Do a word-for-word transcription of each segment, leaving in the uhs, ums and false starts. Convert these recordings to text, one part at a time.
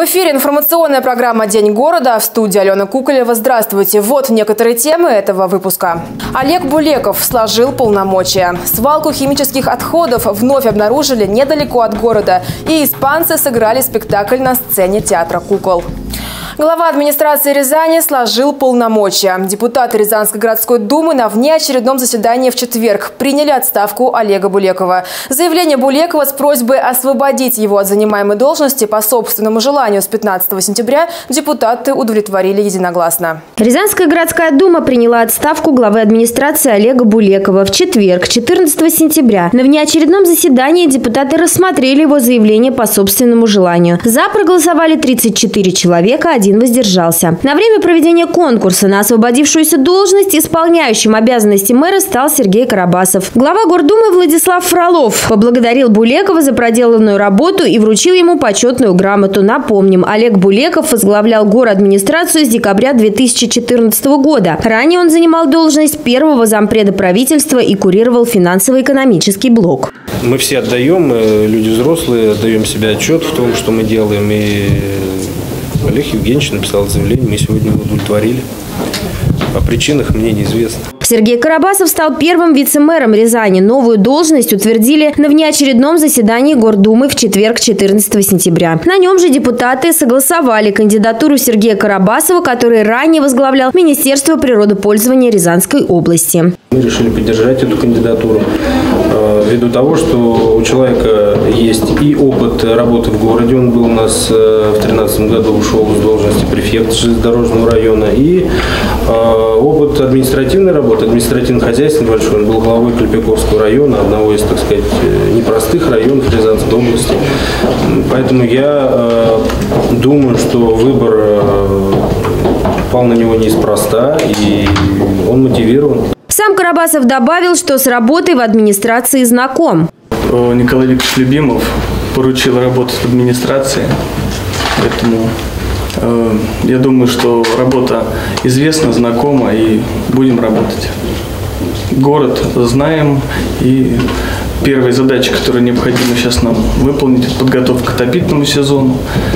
В эфире информационная программа «День города». В студии Алена Куколева. Здравствуйте. Вот некоторые темы этого выпуска. Олег Булеков сложил полномочия. Свалку химических отходов вновь обнаружили недалеко от города. И испанцы сыграли спектакль на сцене театра кукол. Глава администрации Рязани сложил полномочия. Депутаты Рязанской городской думы на внеочередном заседании в четверг приняли отставку Олега Булекова. Заявление Булекова с просьбой освободить его от занимаемой должности по собственному желанию с пятнадцатого сентября депутаты удовлетворили единогласно. Рязанская городская дума приняла отставку главы администрации Олега Булекова. В четверг, четырнадцатого сентября, на внеочередном заседании депутаты рассмотрели его заявление по собственному желанию. За проголосовали тридцать четыре человека, один воздержался. На время проведения конкурса на освободившуюся должность исполняющим обязанности мэра стал Сергей Карабасов. Глава Гордумы Владислав Фролов поблагодарил Булекова за проделанную работу и вручил ему почетную грамоту. Напомним, Олег Булеков возглавлял городадминистрацию с декабря две тысячи четырнадцатого года. Ранее он занимал должность первого зампреда правительства и курировал финансово-экономический блок. Мы все отдаем, люди взрослые, отдаем себе отчет в том, что мы делаем. И Олег Евгеньевич написал заявление, мы сегодня его удовлетворили. О причинах мне неизвестно. Сергей Карабасов стал первым вице-мэром Рязани. Новую должность утвердили на внеочередном заседании Гордумы в четверг, четырнадцатого сентября. На нем же депутаты согласовали кандидатуру Сергея Карабасова, который ранее возглавлял Министерство природопользования Рязанской области. Мы решили поддержать эту кандидатуру ввиду того, что у человека есть и опыт работы в городе. Он был у нас в две тысячи тринадцатом году, ушел с должности префекта железнодорожного района. И опыт административной работы, административно-хозяйственный большой. Он был главой Клепиковского района, одного из, так сказать, непростых районов Рязанской области. Поэтому я думаю, что выбор пал на него неспроста, и он мотивирован. Сам Карабасов добавил, что с работой в администрации знаком. Николай Викторович Любимов поручил работать в администрации, поэтому э, я думаю, что работа известна, знакома, и будем работать. Город знаем, и первые задачи, которые необходимо сейчас нам выполнить, это подготовка к отопительному сезону,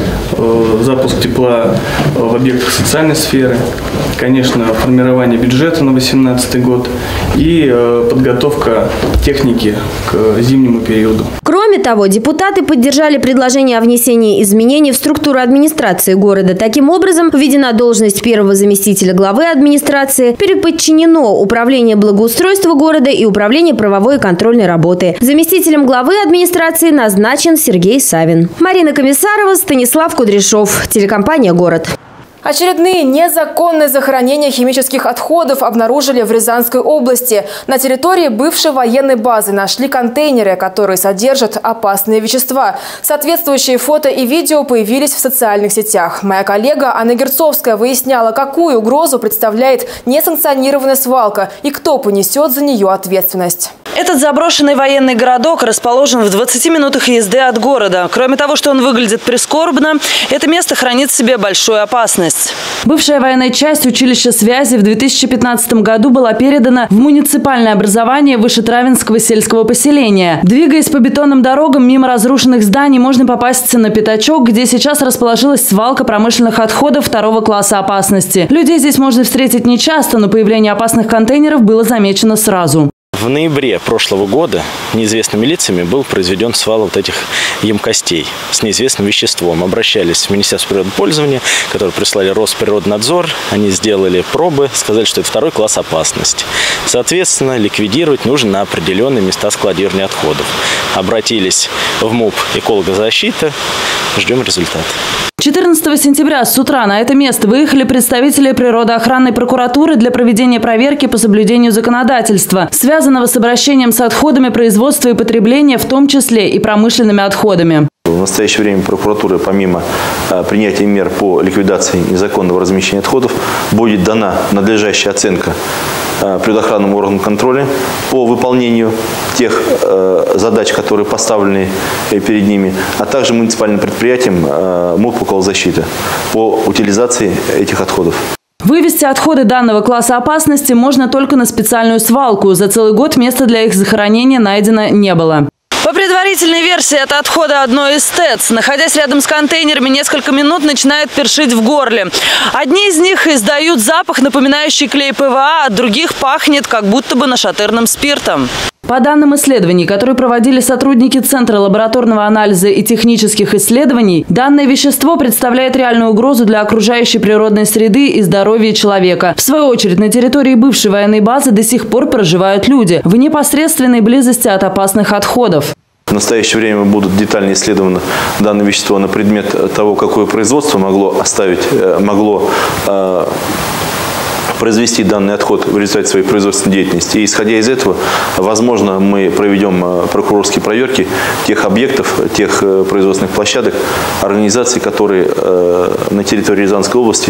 э, запуск тепла в объектах социальной сферы, конечно, формирование бюджета на две тысячи восемнадцатый год и э, подготовка техники к зимнему периоду. Кроме того, депутаты поддержали предложение о внесении изменений в структуру администрации города. Таким образом, введена должность первого заместителя главы администрации, переподчинено управление благоустройства города и управление правовой и контрольной работы. Заместителем главы администрации назначен Сергей Савин. Марина Комиссарова, Станислав Кудряшов, телекомпания «Город». Очередные незаконные захоронения химических отходов обнаружили в Рязанской области. На территории бывшей военной базы нашли контейнеры, которые содержат опасные вещества. Соответствующие фото и видео появились в социальных сетях. Моя коллега Анна Герцовская выясняла, какую угрозу представляет несанкционированная свалка и кто понесет за нее ответственность. Этот заброшенный военный городок расположен в двадцати минутах езды от города. Кроме того, что он выглядит прискорбно, это место хранит в себе большую опасность. Бывшая военная часть училища связи в две тысячи пятнадцатом году была передана в муниципальное образование Вышетравинского сельского поселения. Двигаясь по бетонным дорогам мимо разрушенных зданий, можно попасть на пятачок, где сейчас расположилась свалка промышленных отходов второго класса опасности. Людей здесь можно встретить нечасто, но появление опасных контейнеров было замечено сразу. В ноябре прошлого года неизвестными лицами был произведен свал вот этих емкостей с неизвестным веществом. Обращались в Министерство природопользования, которые прислали Росприроднадзор. Они сделали пробы, сказали, что это второй класс опасности. Соответственно, ликвидировать нужно на определенные места складирования отходов. Обратились в МУП «Экологозащита». Ждем результат. четырнадцатого сентября с утра на это место выехали представители природоохранной прокуратуры для проведения проверки по соблюдению законодательства, связанного с обращением с отходами производства и потребления, в том числе и промышленными отходами. В настоящее время прокуратура, помимо принятия мер по ликвидации незаконного размещения отходов, будет дана надлежащая оценка природоохранному органу контроля по выполнению тех задач, которые поставлены перед ними, а также муниципальным предприятиям МУП «Экологозащита» по утилизации этих отходов. Вывести отходы данного класса опасности можно только на специальную свалку. За целый год места для их захоронения найдено не было. По предварительной версии, это отходы одной из ТЭЦ. Находясь рядом с контейнерами несколько минут, начинает першить в горле. Одни из них издают запах, напоминающий клей ПВА, от других пахнет, как будто бы нашатырным спиртом. По данным исследований, которые проводили сотрудники Центра лабораторного анализа и технических исследований, данное вещество представляет реальную угрозу для окружающей природной среды и здоровья человека. В свою очередь, на территории бывшей военной базы до сих пор проживают люди в непосредственной близости от опасных отходов. В настоящее время будут детально исследованы данное вещество на предмет того, какое производство могло оставить, могло э, произвести данный отход в результате своей производственной деятельности. И исходя из этого, возможно, мы проведем прокурорские проверки тех объектов, тех производственных площадок, организаций, которые на территории Рязанской области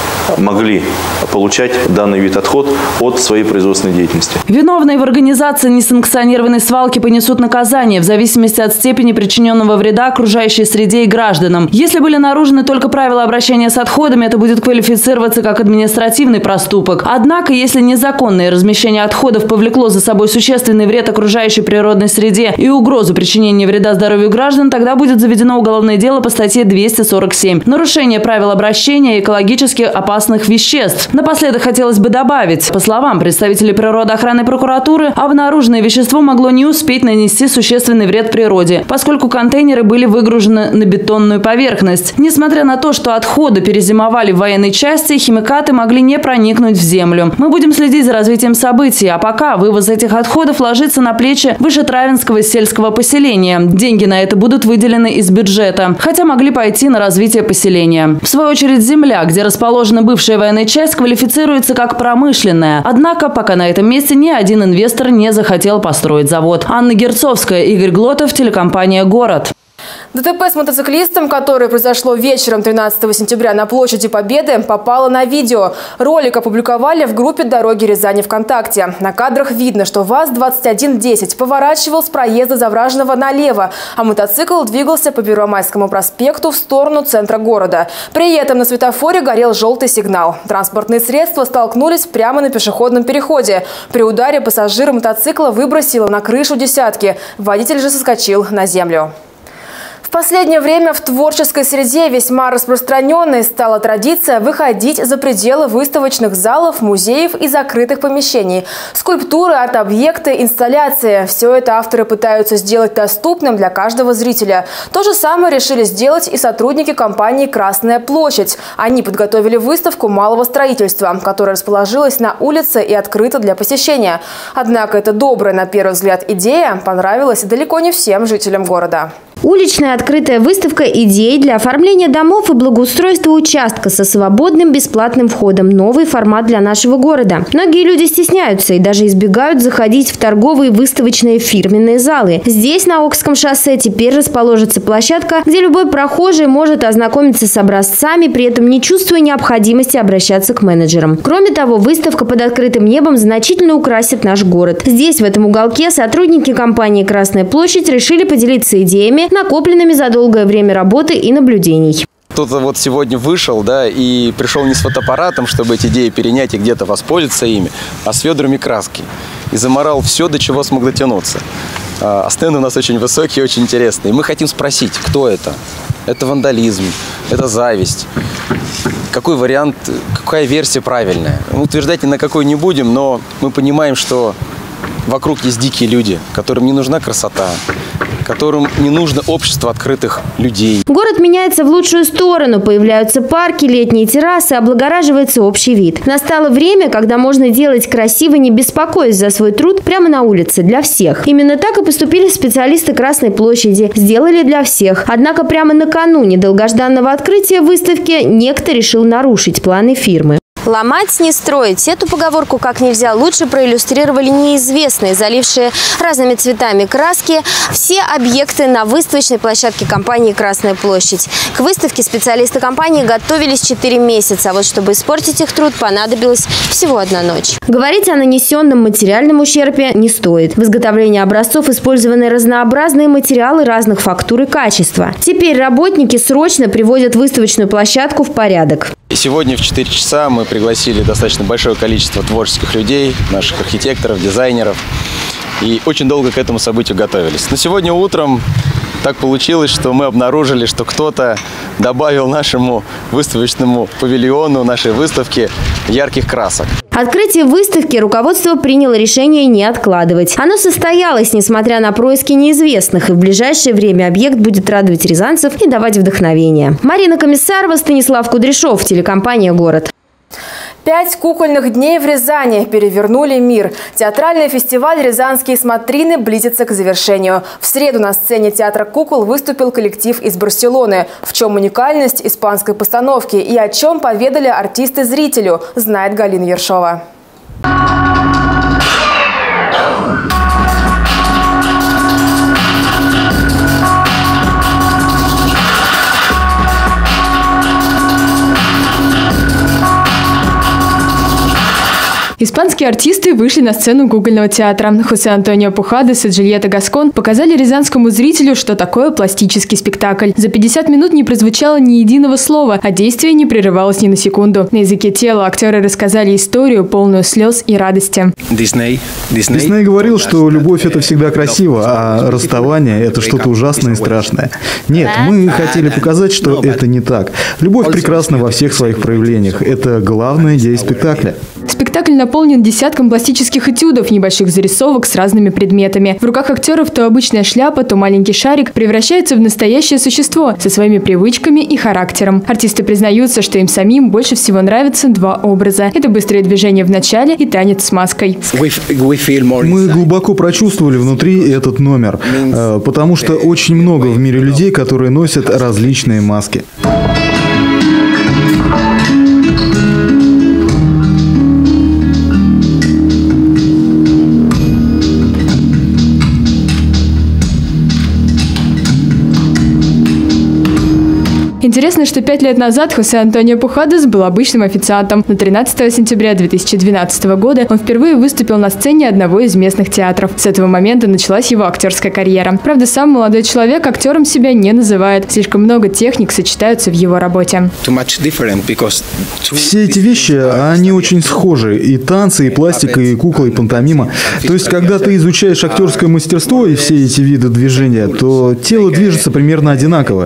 могли получать данный вид отход от своей производственной деятельности. Виновные в организации несанкционированной свалки понесут наказание в зависимости от степени причиненного вреда окружающей среде и гражданам. Если были нарушены только правила обращения с отходами, это будет квалифицироваться как административный проступок. Однако, если незаконное размещение отходов повлекло за собой существенный вред окружающей природной среде и угрозу причинения вреда здоровью граждан, тогда будет заведено уголовное дело по статье двести сорок семь «Нарушение правил обращения экологически опасных веществ». Напоследок хотелось бы добавить, по словам представителей природоохранной прокуратуры, обнаруженное вещество могло не успеть нанести существенный вред природе, поскольку контейнеры были выгружены на бетонную поверхность. Несмотря на то, что отходы перезимовали в военной части, химикаты могли не проникнуть в землю. Мы будем следить за развитием событий, а пока вывоз этих отходов ложится на плечи Вышетравенского сельского поселения. Деньги на это будут выделены из бюджета, хотя могли пойти на развитие поселения. В свою очередь, земля, где расположена бывшая военная часть, квалифицируется как промышленная. Однако пока на этом месте ни один инвестор не захотел построить завод. Анна Герцовская, Игорь Глотов, телекомпания «Город». ДТП с мотоциклистом, которое произошло вечером тринадцатого сентября на площади Победы, попало на видео. Ролик опубликовали в группе «Дороги Рязани ВКонтакте». На кадрах видно, что ВАЗ двадцать один десять поворачивал с проезда Завражного налево, а мотоцикл двигался по Первомайскому проспекту в сторону центра города. При этом на светофоре горел желтый сигнал. Транспортные средства столкнулись прямо на пешеходном переходе. При ударе пассажира мотоцикла выбросило на крышу десятки. Водитель же соскочил на землю. В последнее время в творческой среде весьма распространенной стала традиция выходить за пределы выставочных залов, музеев и закрытых помещений. Скульптуры, арт-объекты, инсталляции – все это авторы пытаются сделать доступным для каждого зрителя. То же самое решили сделать и сотрудники компании «Красная площадь». Они подготовили выставку малого строительства, которая расположилась на улице и открыта для посещения. Однако эта добрая, на первый взгляд, идея понравилась далеко не всем жителям города. Уличная открытая выставка идей для оформления домов и благоустройства участка со свободным бесплатным входом. Новый формат для нашего города. Многие люди стесняются и даже избегают заходить в торговые выставочные фирменные залы. Здесь, на Окском шоссе, теперь расположится площадка, где любой прохожий может ознакомиться с образцами, при этом не чувствуя необходимости обращаться к менеджерам. Кроме того, выставка под открытым небом значительно украсит наш город. Здесь, в этом уголке, сотрудники компании «Красная площадь» решили поделиться идеями, накопленными за долгое время работы и наблюдений. Кто-то вот сегодня вышел, да, и пришел не с фотоаппаратом, чтобы эти идеи перенять и где-то воспользоваться ими, а с ведрами краски. И заморал все, до чего смог дотянуться. А стенды у нас очень высокие, очень интересные. И мы хотим спросить, кто это? Это вандализм, это зависть. Какой вариант, какая версия правильная? Мы утверждать ни на какой не будем, но мы понимаем, что вокруг есть дикие люди, которым не нужна красота, которым не нужно общество открытых людей. Город меняется в лучшую сторону. Появляются парки, летние террасы, облагораживается общий вид. Настало время, когда можно делать красиво, не беспокоясь за свой труд, прямо на улице, для всех. Именно так и поступили специалисты Красной площади. Сделали для всех. Однако прямо накануне долгожданного открытия выставки некто решил нарушить планы фирмы. Ломать, не строить. Эту поговорку как нельзя лучше проиллюстрировали неизвестные, залившие разными цветами краски, все объекты на выставочной площадке компании «Красная площадь». К выставке специалисты компании готовились четыре месяца, а вот чтобы испортить их труд, понадобилась всего одна ночь. Говорить о нанесенном материальном ущербе не стоит. В изготовлении образцов использованы разнообразные материалы разных фактур и качества. Теперь работники срочно приводят выставочную площадку в порядок. Сегодня в четыре часа мы пригласили достаточно большое количество творческих людей, наших архитекторов, дизайнеров. и очень долго к этому событию готовились. Но сегодня утром так получилось, что мы обнаружили, что кто-то добавил нашему выставочному павильону, нашей выставке, ярких красок. Открытие выставки руководство приняло решение не откладывать. Оно состоялось, несмотря на происки неизвестных, и в ближайшее время объект будет радовать рязанцев и давать вдохновение. Марина Комиссарова, Станислав Кудряшов, телекомпания «Город». Пять кукольных дней в Рязани перевернули мир. Театральный фестиваль «Рязанские смотрины» близится к завершению. В среду на сцене театра кукол выступил коллектив из Барселоны. В чем уникальность испанской постановки и о чем поведали артисты зрителю, знает Галина Ершова. Испанские артисты вышли на сцену кукольного театра. Хосе Антонио Пухадес и Джульетта Гаскон показали рязанскому зрителю, что такое пластический спектакль. За пятьдесят минут не прозвучало ни единого слова, а действие не прерывалось ни на секунду. На языке тела актеры рассказали историю, полную слез и радости. Дисней, Дисней говорил, что любовь – это всегда красиво, а расставание – это что-то ужасное и страшное. Нет, мы хотели показать, что это не так. Любовь прекрасна во всех своих проявлениях. Это главная идея спектакля. Спектакль наполнен десятком пластических этюдов, небольших зарисовок с разными предметами. В руках актеров то обычная шляпа, то маленький шарик превращается в настоящее существо со своими привычками и характером. Артисты признаются, что им самим больше всего нравятся два образа. Это быстрые движения в начале и танец с маской. Мы глубоко прочувствовали внутри этот номер, потому что очень много в мире людей, которые носят различные маски. Интересно, что пять лет назад Хосе Антонио Пухадес был обычным официантом. Но тринадцатого сентября две тысячи двенадцатого года он впервые выступил на сцене одного из местных театров. С этого момента началась его актерская карьера. Правда, сам молодой человек актером себя не называет. Слишком много техник сочетаются в его работе. Все эти вещи, они очень схожи. И танцы, и пластика, и кукла, и пантомима. То есть, когда ты изучаешь актерское мастерство и все эти виды движения, то тело движется примерно одинаково.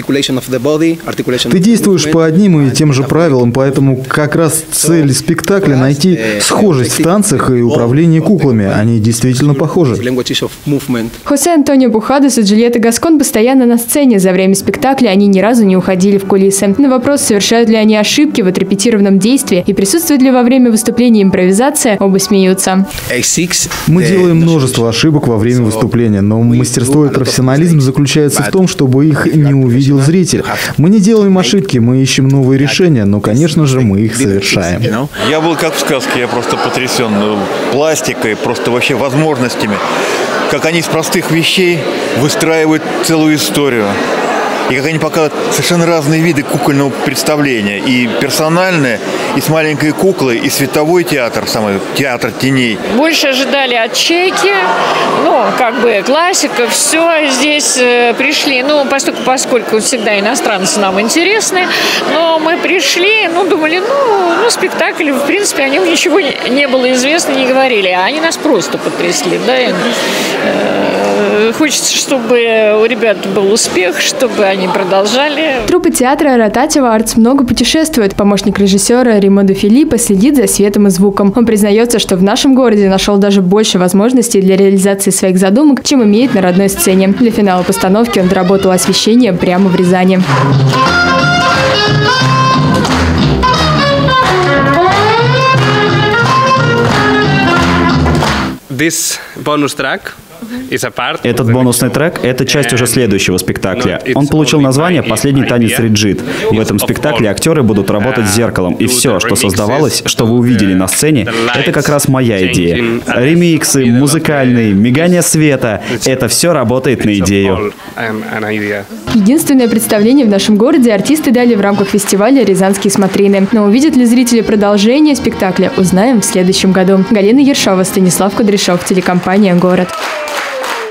Ты действуешь по одним и тем же правилам, поэтому как раз цель спектакля – найти схожесть в танцах и управлении куклами. Они действительно похожи. Хосе Антонио Пухадес и Джульетта Гаскон постоянно на сцене. За время спектакля они ни разу не уходили в кулисы. На вопрос, совершают ли они ошибки в отрепетированном действии и присутствует ли во время выступления импровизация, оба смеются. Мы делаем множество ошибок во время выступления, но мастерство и профессионализм заключается в том, чтобы их не увидел зритель. Мы не делаем ошибки, мы ищем новые решения, но, конечно же, мы их совершаем. Я был как в сказке, я просто потрясен пластикой, просто вообще возможностями. Как они из простых вещей выстраивают целую историю. И как они показывают совершенно разные виды кукольного представления. И персональное, и с маленькой куклой, и световой театр, самый театр теней. Больше ожидали от чайки, ну, как бы классика, все здесь э, пришли. Ну, поскольку, поскольку всегда иностранцы нам интересны, но мы пришли, ну, думали, ну, ну спектакль, в принципе, о нем ничего не, не было известно, не говорили. А они нас просто потрясли, да. И, э, хочется, чтобы у ребят был успех, чтобы они продолжали. Труппа театра «Ротатива Артс» много путешествует. Помощник режиссера Римодо Филиппо следит за светом и звуком. Он признается, что в нашем городе нашел даже больше возможностей для реализации своих задумок, чем имеет на родной сцене. Для финала постановки он доработал освещение прямо в Рязани. This bonus track. Этот бонусный трек – это часть уже следующего спектакля. Он получил название «Последний танец Реджит». В этом спектакле актеры будут работать с зеркалом, и все, что создавалось, что вы увидели на сцене, это как раз моя идея. Ремиксы, музыкальные, мигание света – это все работает на идею. Единственное представление в нашем городе артисты дали в рамках фестиваля «Рязанские смотрины». Но увидят ли зрители продолжение спектакля, узнаем в следующем году. Галина Ершова, Станислав Кудряшов, телекомпания «Город».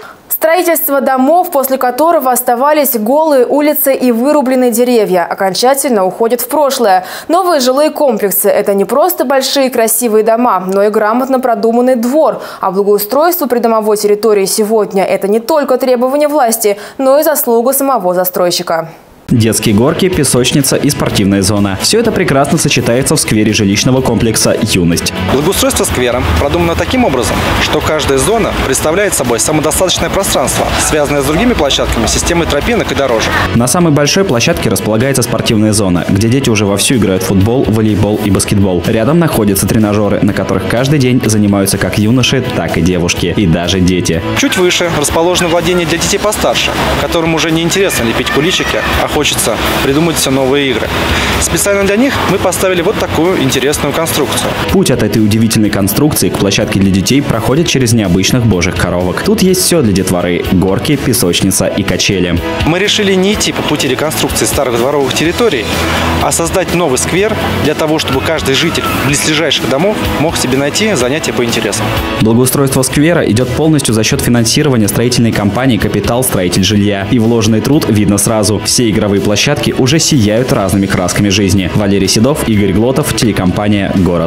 Строительство домов, после которого оставались голые улицы и вырубленные деревья, окончательно уходит в прошлое. Новые жилые комплексы – это не просто большие красивые дома, но и грамотно продуманный двор. А благоустройство придомовой территории сегодня – это не только требования власти, но и заслуга самого застройщика. Детские горки, песочница и спортивная зона. Все это прекрасно сочетается в сквере жилищного комплекса «Юность». Благоустройство сквера продумано таким образом, что каждая зона представляет собой самодостаточное пространство, связанное с другими площадками, системой тропинок и дорожек. На самой большой площадке располагается спортивная зона, где дети уже вовсю играют в футбол, волейбол и баскетбол. Рядом находятся тренажеры, на которых каждый день занимаются как юноши, так и девушки, и даже дети. Чуть выше расположено владение для детей постарше, которым уже не интересно лепить куличики, а хочется придумать все новые игры. Специально для них мы поставили вот такую интересную конструкцию. Путь от этой удивительной конструкции к площадке для детей проходит через необычных божьих коровок. Тут есть все для детворы – горки, песочница и качели. Мы решили не идти по пути реконструкции старых дворовых территорий, а создать новый сквер для того, чтобы каждый житель близлежащих домов мог себе найти занятия по интересам. Благоустройство сквера идет полностью за счет финансирования строительной компании «Капитал Строитель Жилья». И вложенный труд видно сразу. Все игровые площадки уже сияют разными красками жизни. Валерий Седов, Игорь Глотов, телекомпания «Город».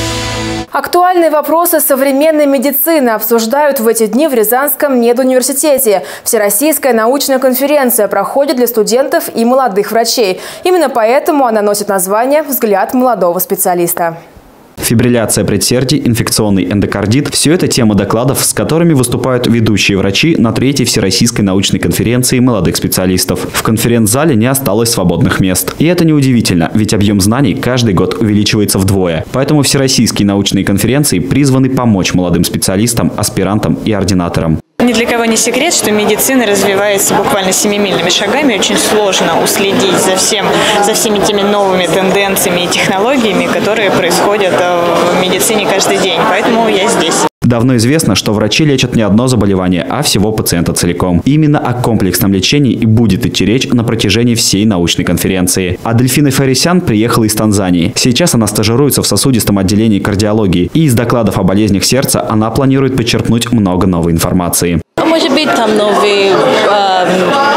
Актуальные вопросы современной медицины обсуждают в эти дни в Рязанском медуниверситете. Всероссийская научная конференция проходит для студентов и молодых врачей. Именно поэтому она носит название «Взгляд молодого специалиста». Фибрилляция предсердий, инфекционный эндокардит – все это тема докладов, с которыми выступают ведущие врачи на третьей Всероссийской научной конференции молодых специалистов. В конференц-зале не осталось свободных мест. И это неудивительно, ведь объем знаний каждый год увеличивается вдвое. Поэтому всероссийские научные конференции призваны помочь молодым специалистам, аспирантам и ординаторам. Ни для кого не секрет, что медицина развивается буквально семимильными шагами. Очень сложно уследить за, всем, за всеми теми новыми тенденциями и технологиями, которые происходят в медицине каждый день. Поэтому я здесь. Давно известно, что врачи лечат не одно заболевание, а всего пациента целиком. Именно о комплексном лечении и будет идти речь на протяжении всей научной конференции. Адельфина Фарисян приехала из Танзании. Сейчас она стажируется в сосудистом отделении кардиологии. И из докладов о болезнях сердца она планирует подчерпнуть много новой информации. Может быть, там новые э,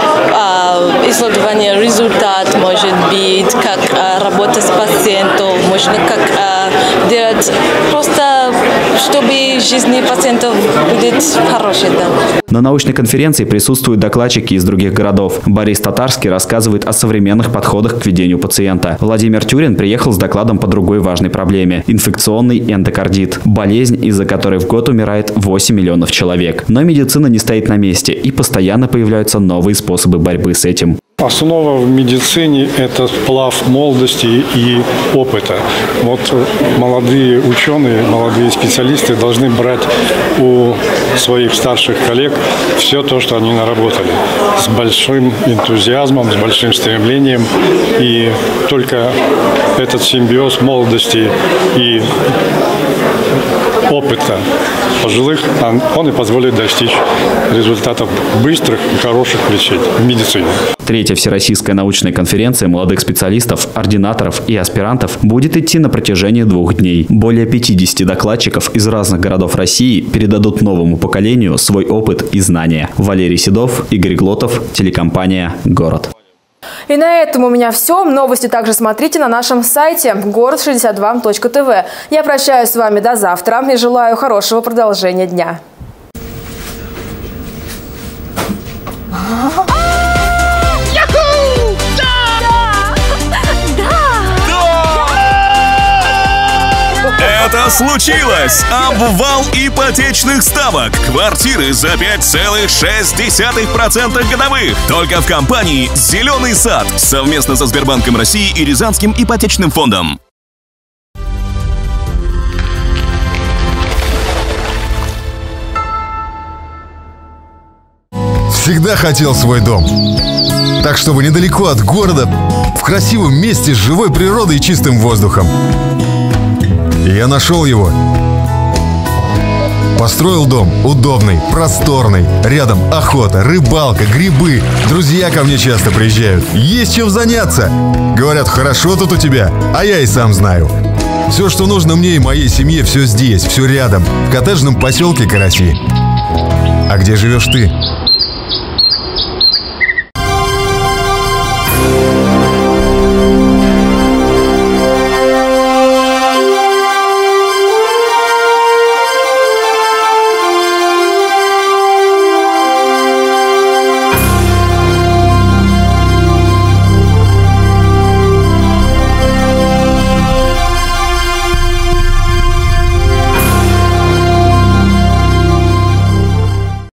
э, исследования, результат, может быть, как э, работать с пациентом, можно как э, делать просто, чтобы жизнь пациентов будет хорошей. Да. На научной конференции присутствуют докладчики из других городов. Борис Татарский рассказывает о современных подходах к ведению пациента. Владимир Тюрин приехал с докладом по другой важной проблеме – инфекционный эндокардит. Болезнь, из-за которой в год умирает восемь миллионов человек. Но медицина не стоит на месте, и постоянно появляются новые способы борьбы с этим. Основа в медицине – это сплав молодости и опыта. Вот молодые ученые, молодые специалисты должны брать у своих старших коллег все то, что они наработали, с большим энтузиазмом, с большим стремлением. И только этот симбиоз молодости и опыта пожилых, он и позволит достичь результатов быстрых и хороших лечений в медицине. Третья Всероссийская научная конференция молодых специалистов, ординаторов и аспирантов будет идти на протяжении двух дней. Более пятидесяти докладчиков из разных городов России передадут новому поколению свой опыт и знания. Валерий Седов, Игорь Глотов, телекомпания «Город». И на этом у меня все. Новости также смотрите на нашем сайте город шестьдесят два точка тв. Я прощаюсь с вами до завтра и желаю хорошего продолжения дня. Это случилось! Обвал ипотечных ставок. Квартиры за пять целых шесть десятых процента годовых. Только в компании «Зеленый сад» совместно со Сбербанком России и Рязанским ипотечным фондом. Всегда хотел свой дом. Так, чтобы недалеко от города, в красивом месте с живой природой и чистым воздухом. Я нашел его. Построил дом удобный, просторный. Рядом охота, рыбалка, грибы. Друзья ко мне часто приезжают. Есть чем заняться. Говорят, хорошо тут у тебя, а я и сам знаю. Все, что нужно мне и моей семье, все здесь, все рядом. В коттеджном поселке Караси. А где живешь ты?